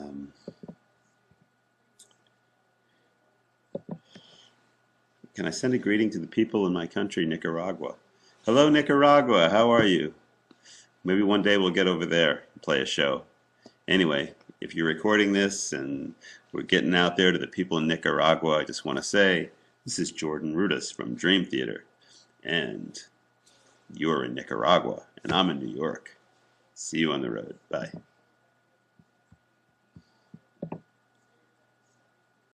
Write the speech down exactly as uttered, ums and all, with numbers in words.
Um, can I send a greeting to the people in my country, Nicaragua? Hello, Nicaragua. How are you? Maybe one day we'll get over there and play a show. Anyway, if you're recording this and we're getting out there to the people in Nicaragua, I just want to say this is Jordan Rudess from Dream Theater, and you're in Nicaragua, and I'm in New York. See you on the road. Bye.